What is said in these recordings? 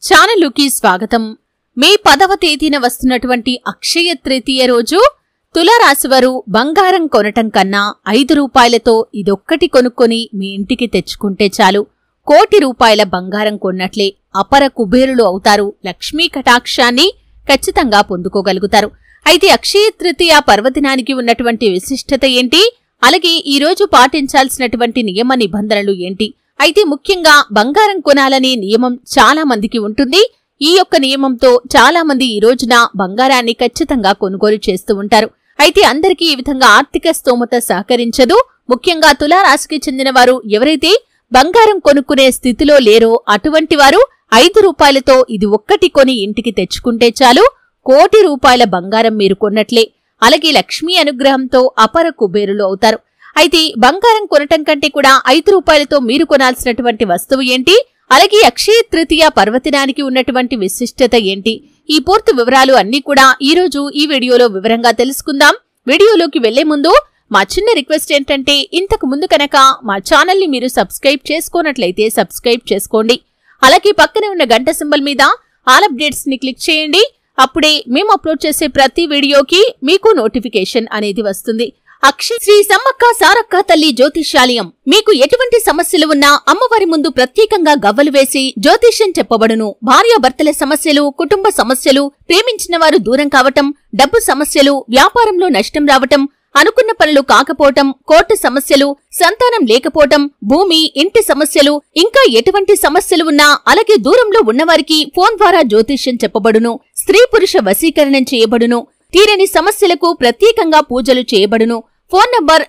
ఛానలుకి స్వాగతం. మే 10వ తేదీన వస్తున్నటువంటి అక్షయ తృతీయ రోజు తులారాశివారు బంగారం కొనటం కన్నా 5 రూపాయలతో ఇదొక్కటి కొనుక్కొని మీ ఇంటికి తెచ్చుకుంటే చాలు. కోటి రూపాయల బంగారం కొన్నట్లే అపర కుబేరులు అవుతారు. లక్ష్మీ కటాక్షాన్ని ఖచ్చితంగా పొందుకోగలుగుతారు. అయితే అక్షయ తృతీయ పర్వదినానికి ఉన్నటువంటి విశిష్టత ఏంటి, అలాగే ఈ రోజు పాటించాల్సినటువంటి నియమ నిబంధనలు ఏంటి? అయితే ముఖ్యంగా బంగారం కొనాలనే నియమం చాలా మందికి ఉంటుంది. ఈ యొక్క నియమంతో చాలా మంది ఈ రోజున బంగారాన్ని ఖచ్చితంగా కొనుగోలు చేస్తూ ఉంటారు. అయితే అందరికీ ఈ విధంగా ఆర్థిక స్తోమత సహకరించదు. ముఖ్యంగా తులారాశికి చెందిన వారు ఎవరైతే బంగారం కొనుక్కునే స్థితిలో లేరో అటువంటి వారు 5 రూపాయలతో ఇది ఒక్కటి కొని ఇంటికి తెచ్చుకుంటే చాలు. కోటి రూపాయల బంగారం మీరు కొన్నట్లే. అలాగే లక్ష్మీ అనుగ్రహంతో అపర కుబేరులు అవుతారు. అయితే బంగారం కొనటం కంటే కూడా 5 రూపాయలతో మీరు కొనాల్సినటువంటి వస్తువు ఏంటి, అలాగే అక్షయ తృతీయ పర్వదినానికి ఉన్నటువంటి విశిష్టత ఏంటి, ఈ పూర్తి వివరాలు అన్నీ కూడా ఈ రోజు ఈ వీడియోలో వివరంగా తెలుసుకుందాం. వీడియోలోకి వెళ్లే ముందు మా చిన్న రిక్వెస్ట్ ఏంటంటే, ఇంతకు ముందు కనుక మా ఛానల్ ని మీరు సబ్స్క్రైబ్ చేసుకోనట్లయితే సబ్స్క్రైబ్ చేసుకోండి. అలాగే పక్కనే ఉన్న గంట సింబల్ మీద ఆల్ అప్డేట్స్ ని క్లిక్ చేయండి. అప్పుడే మేము అప్లోడ్ చేసే ప్రతి వీడియోకి మీకు నోటిఫికేషన్ అనేది వస్తుంది. అక్షయ శ్రీ సమ్మక్క సారక్క తల్లి జ్యోతిష్యాలయం. మీకు ఎటువంటి సమస్యలు ఉన్నా అమ్మవారి ముందు ప్రత్యేకంగా గవ్వలు వేసి జ్యోతిష్యం చెప్పబడును. భార్యాభర్తల సమస్యలు, కుటుంబ సమస్యలు, ప్రేమించిన వారు దూరం కావటం, డబ్బు సమస్యలు, వ్యాపారంలో నష్టం రావటం, అనుకున్న పనులు కాకపోవటం, కోర్టు సమస్యలు, సంతానం లేకపోవటం, భూమి, ఇంటి సమస్యలు, ఇంకా ఎటువంటి సమస్యలు ఉన్నా అలాగే దూరంలో ఉన్నవారికి ఫోన్ ద్వారా జ్యోతిష్యం చెప్పబడును. స్త్రీ పురుష వశీకరణం చేయబడును. తీరని సమస్యలకు ప్రత్యేకంగా పూజలు చేయబడును. Phone number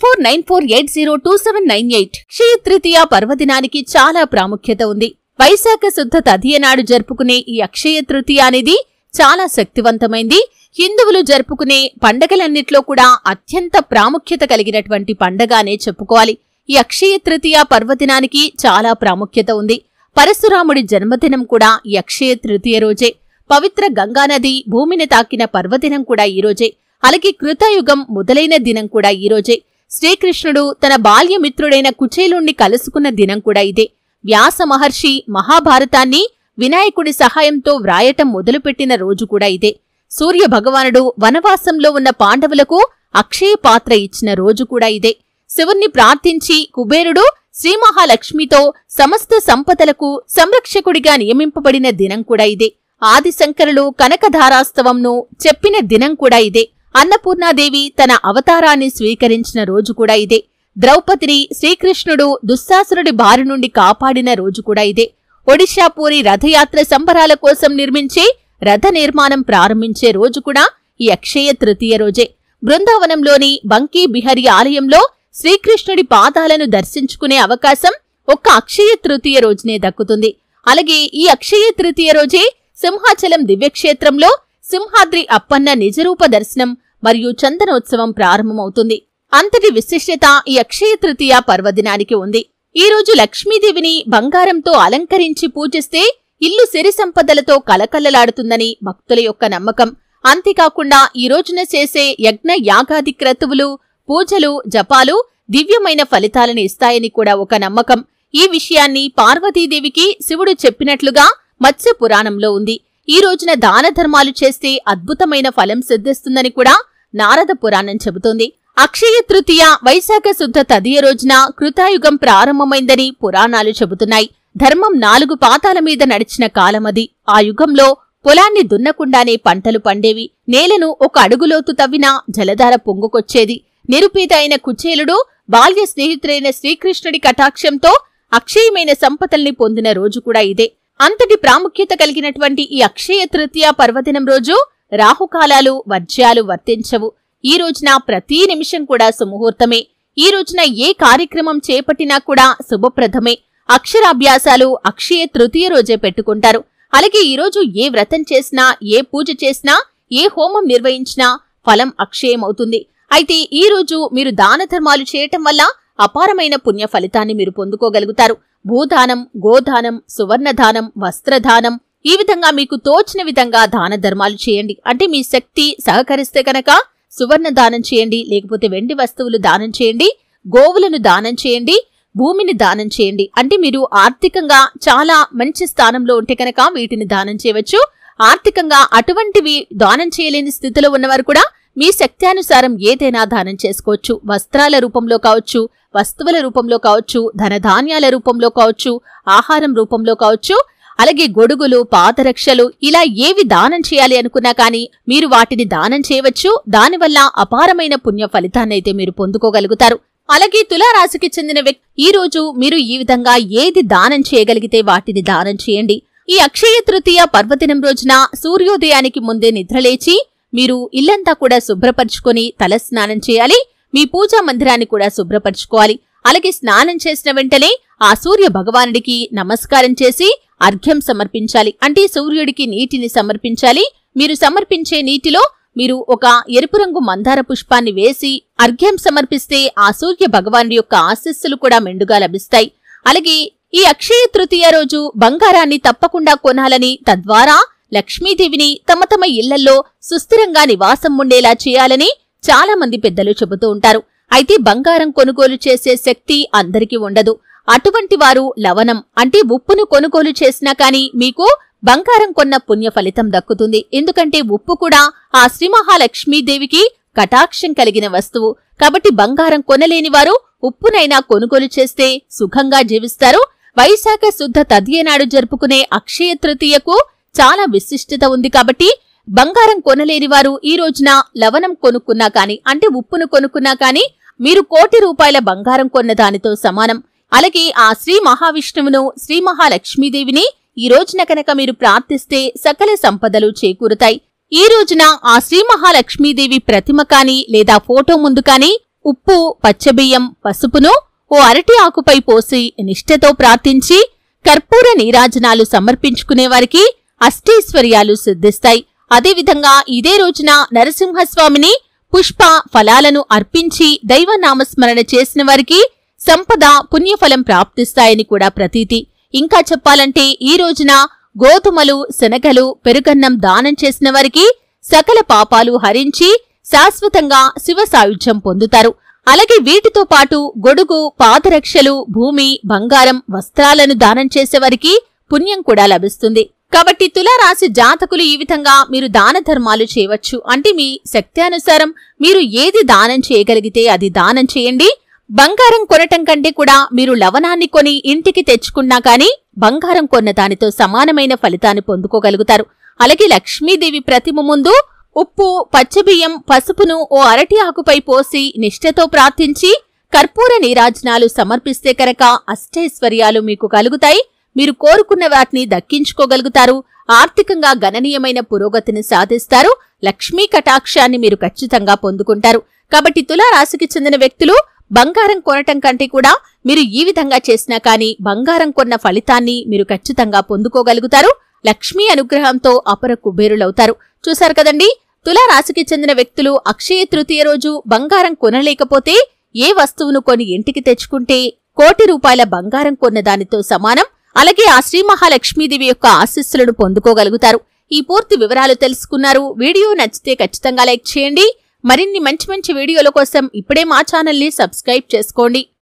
9494802798. అక్షయ తృతీయ పర్వదినానికి చాలా ప్రాముఖ్యత ఉంది. వైశాఖ శుద్ధ తదియ నాడు జరుపుకునే ఈ అక్షయ తృతీయ అనేది చాలా శక్తివంతమైంది. హిందువులు జరుపుకునే పండగలన్నిట్లో కూడా అత్యంత ప్రాముఖ్యత కలిగినటువంటి పండగానే చెప్పుకోవాలి. ఈ అక్షయ తృతీయ పర్వదినానికి చాలా ప్రాముఖ్యత ఉంది. పరశురాముడి జన్మదినం కూడా ఈ అక్షయ తృతీయ రోజే. పవిత్ర గంగానది భూమిని తాకిన పర్వదినం కూడా ఈరోజే. అలాగే కృతయుగం మొదలైన దినం కూడా ఈరోజే. శ్రీకృష్ణుడు తన బాల్యమిత్రుడైన కుచేలుణ్ణి కలుసుకున్న దినం కూడా ఇదే. వ్యాస మహర్షి మహాభారతాన్ని వినాయకుడి సహాయంతో వ్రాయటం మొదలుపెట్టిన రోజు కూడా ఇదే. సూర్య భగవానుడు వనవాసంలో ఉన్న పాండవులకు అక్షయ పాత్ర ఇచ్చిన రోజు కూడా ఇదే. శివుణ్ణి ప్రార్థించి కుబేరుడు శ్రీ మహాలక్ష్మితో సమస్త సంపదలకు సంరక్షకుడిగా నియమింపబడిన దినం కూడా ఇదే. ఆదిశంకరులు కనకధారాస్తవంను చెప్పిన దినం కూడా ఇదే. అన్నపూర్ణాదేవి తన అవతారాన్ని స్వీకరించిన రోజు కూడా ఇదే. ద్రౌపదిని శ్రీకృష్ణుడు దుశ్శాసనుడి బారి నుండి కాపాడిన రోజు కూడా ఇదే. ఒడిషా పూరి రథయాత్ర సంబరాల కోసం నిర్మించే రథ నిర్మాణం ప్రారంభించే రోజు కూడా ఈ అక్షయ తృతీయ రోజే. బృందావనంలోని బంకీ బిహారీ ఆలయంలో శ్రీకృష్ణుడి పాదాలను దర్శించుకునే అవకాశం ఒక్క అక్షయ తృతీయ రోజునే దక్కుతుంది. అలాగే ఈ అక్షయ తృతీయ రోజే సింహాచలం దివ్యక్షేత్రంలో సింహాద్రి అప్పన్న నిజరూప దర్శనం మరియు చందనోత్సవం ప్రారంభమవుతుంది. అంతటి విశిష్టత ఈ అక్షయ తృతీయ పర్వదినానికి ఉంది. ఈ రోజు లక్ష్మీదేవిని బంగారంతో అలంకరించి పూజిస్తే ఇల్లు సిరి సంపదలతో కలకల్లలాడుతుందని భక్తుల యొక్క నమ్మకం. అంతేకాకుండా ఈ రోజున చేసే యజ్ఞ యాగాది క్రతువులు, పూజలు, జపాలు దివ్యమైన ఫలితాలను ఇస్తాయని కూడా ఒక నమ్మకం. ఈ విషయాన్ని పార్వతీదేవికి శివుడు చెప్పినట్లుగా మత్స్య పురాణంలో ఉంది. ఈ రోజున దాన ధర్మాలు చేస్తే అద్భుతమైన ఫలం సిద్ధిస్తుందని కూడా నారద పురాణం చెబుతోంది. అక్షయ తృతీయ వైశాఖ శుద్ధ తదియ రోజున కృతాయుగం ప్రారంభమైందని పురాణాలు చెబుతున్నాయి. ధర్మం 4 పాతాల మీద నడిచిన కాలమది. ఆ యుగంలో పొలాన్ని దున్నకుండానే పంటలు పండేవి. నేలను 1 అడుగులోతు తవ్వినా జలధార పొంగుకొచ్చేది. నిరుపేద అయిన కుచేలుడు బాల్య స్నేహితుడైన శ్రీకృష్ణుడి కటాక్షంతో అక్షయమైన సంపదల్ని పొందిన రోజు కూడా ఇదే. అంతటి ప్రాముఖ్యత కలిగినటువంటి ఈ అక్షయ తృతీయ పర్వదినం రోజు రాహుకాలాలు, వర్జ్యాలు వర్తించవు. ఈ రోజున ప్రతి నిమిషం కూడా సుముహూర్తమే. ఈ రోజున ఏ కార్యక్రమం చేపట్టినా కూడా శుభప్రదమే. అక్షరాభ్యాసాలు అక్షయ తృతీయ రోజే పెట్టుకుంటారు. అలాగే ఈ రోజు ఏ వ్రతం చేసినా, ఏ పూజ చేసినా, ఏ హోమం నిర్వహించినా ఫలం అక్షయమవుతుంది. అయితే ఈ రోజు మీరు దాన ధర్మాలు చేయటం వల్ల అపారమైన పుణ్య ఫలితాన్ని మీరు పొందుకోగలుగుతారు. భూదానం, గోదానం, సువర్ణదానం, వస్త్రదానం, ఈ విధంగా మీకు తోచిన విధంగా దాన ధర్మాలు చేయండి. అంటే మీ శక్తి సహకరిస్తే కనుక సువర్ణ దానం చేయండి, లేకపోతే వెండి వస్తువులు దానం చేయండి, గోవులను దానం చేయండి, భూమిని దానం చేయండి. అంటే మీరు ఆర్థికంగా చాలా మంచి స్థానంలో ఉంటే కనుక వీటిని దానం చేయవచ్చు. ఆర్థికంగా అటువంటివి దానం చేయలేని స్థితిలో ఉన్నవారు కూడా మీ శక్త్యానుసారం ఏదైనా దానం చేసుకోవచ్చు. వస్త్రాల రూపంలో కావచ్చు, వస్తువుల రూపంలో కావచ్చు, ధనధాన్యాల రూపంలో కావచ్చు, ఆహారం రూపంలో కావచ్చు, అలాగే గొడుగులు, పాదరక్షలు ఇలా ఏవి దానం చేయాలి అనుకున్నా కానీ మీరు వాటిని దానం చేయవచ్చు. దానివల్ల అపారమైన పుణ్య ఫలితాన్నైతే మీరు పొందుకోగలుగుతారు. అలాగే తులారాశికి చెందిన వ్యక్తి ఈ రోజు మీరు ఈ విధంగా ఏది దానం చేయగలిగితే వాటిని దానం చేయండి. ఈ అక్షయ తృతీయ పర్వదినం రోజున సూర్యోదయానికి ముందే నిద్రలేచి మీరు ఇల్లంతా కూడా శుభ్రపరచుకొని తలస్నానం చేయాలి. మీ పూజా మందిరాన్ని కూడా శుభ్రపరచుకోవాలి. అలాగే స్నానం చేసిన వెంటనే ఆ సూర్య భగవానుడికి నమస్కారం చేసి అర్ఘ్యం సమర్పించాలి. అంటే సూర్యుడికి నీటిని సమర్పించాలి. మీరు సమర్పించే నీటిలో మీరు ఒక ఎరుపు రంగు మందార పుష్పాన్ని వేసి అర్ఘ్యం సమర్పిస్తే ఆ సూర్య భగవానుడి యొక్క ఆశీస్సులు కూడా మెండుగా లభిస్తాయి. అలాగే ఈ అక్షయ తృతీయ రోజు బంగారాన్ని తప్పకుండా కొనాలని, తద్వారా లక్ష్మీదేవిని తమ తమ ఇళ్లల్లో సుస్థిరంగా నివాసం ఉండేలా చేయాలని చాలా మంది పెద్దలు చెబుతూ ఉంటారు. అయితే బంగారం కొనుగోలు చేసే శక్తి అందరికీ ఉండదు. అటువంటి వారు లవణం అంటే ఉప్పును కొనుగోలు చేసినా కానీ మీకు బంగారం కొన్న పుణ్య ఫలితం దక్కుతుంది. ఎందుకంటే ఉప్పు కూడా ఆ శ్రీ మహాలక్ష్మీదేవికి కటాక్షం కలిగిన వస్తువు. కాబట్టి బంగారం కొనలేని వారు ఉప్పునైనా కొనుగోలు చేస్తే సుఖంగా జీవిస్తారు. వైశాఖ శుద్ధ తదియనాడు జరుపుకునే అక్షయ తృతీయకు చాలా విశిష్టత ఉంది. కాబట్టి బంగారం కొనలేని వారు ఈ రోజున లవణం కొనుక్కున్నా కాని, అంటే ఉప్పును కొనుక్కున్నా కాని మీరు 1 కోటి రూపాయల బంగారం కొన్న దానితో సమానం. అలాగే ఆ శ్రీ మహావిష్ణువును, శ్రీ మహాలక్ష్మీదేవిని ఈ రోజున కనుక మీరు ప్రార్థిస్తే సకల సంపదలు చేకూరుతాయి. ఈ రోజున ఆ శ్రీ మహాలక్ష్మీదేవి ప్రతిమ కాని లేదా ఫోటో ముందు కాని ఉప్పు, పచ్చబియ్యం, పసుపును ఓ అరటి ఆకుపై పోసి నిష్ఠతో ప్రార్థించి కర్పూర నీరాజనాలు సమర్పించుకునేవారికి అష్టైశ్వర్యాలు సిద్ధిస్తాయి. అదేవిధంగా ఇదే రోజున నరసింహస్వామిని పుష్ప ఫలాలను అర్పించి దైవనామస్మరణ చేసిన వారికి సంపద, పుణ్యఫలం ప్రాప్తిస్తాయని కూడా ప్రతీతి. ఇంకా చెప్పాలంటే ఈ రోజున గోధుమలు, శనగలు, పెరుగన్నం దానం చేసిన వారికి సకల పాపాలు హరించి శాశ్వతంగా శివ సాయుధ్యం పొందుతారు. అలాగే వీటితో పాటు గొడుగు, పాదరక్షలు, భూమి, బంగారం, వస్త్రాలను దానం చేసేవారికి పుణ్యం కూడా లభిస్తుంది. కాబట్టి తులారాశి జాతకులు ఈ విధంగా మీరు దాన ధర్మాలు చేయవచ్చు. అంటే మీ శక్త్యానుసారం మీరు ఏది దానం చేయగలిగితే అది దానం చేయండి. బంగారం కొనటం కంటే కూడా మీరు లవణాన్ని కొని ఇంటికి తెచ్చుకున్నా కానీ బంగారం కొన్న దానితో సమానమైన ఫలితాన్ని పొందుకోగలుగుతారు. అలాగే లక్ష్మీదేవి ప్రతిమ ముందు ఉప్పు, పచ్చబియ్యం, పసుపును ఓ అరటి ఆకుపై పోసి నిష్ఠతో ప్రార్థించి కర్పూర నీరాజనాలు సమర్పిస్తే కనుక అష్టైశ్వర్యాలు మీకు కలుగుతాయి. మీరు కోరుకున్న వాటిని దక్కించుకోగలుగుతారు. ఆర్థికంగా గణనీయమైన పురోగతిని సాధిస్తారు. లక్ష్మీ కటాక్షాన్ని మీరు ఖచ్చితంగా పొందుకుంటారు. కాబట్టి తులారాశికి చెందిన వ్యక్తులు బంగారం కొనటం కంటే కూడా మీరు ఈ విధంగా చేసినా కానీ బంగారం కొన్న ఫలితాన్ని మీరు ఖచ్చితంగా పొందుకోగలుగుతారు. లక్ష్మీ అనుగ్రహంతో అపర కుబేరులవుతారు. చూశారు కదండి, తులారాశికి చెందిన వ్యక్తులు అక్షయ తృతీయ రోజు బంగారం కొనలేకపోతే ఏ వస్తువును కొని ఇంటికి తెచ్చుకుంటే 1 కోటి రూపాయల బంగారం కొన్న దానితో సమానం. అలాగే ఆ శ్రీ మహాలక్ష్మీదేవి యొక్క ఆశీస్సులను పొందుకోగలుగుతారు. ఈ పూర్తి వివరాలు తెలుసుకున్నారు. వీడియో నచ్చితే ఖచ్చితంగా లైక్ చేయండి. మరిన్ని మంచి మంచి వీడియోల కోసం ఇప్పుడే మా ఛానల్ని సబ్స్క్రైబ్ చేసుకోండి.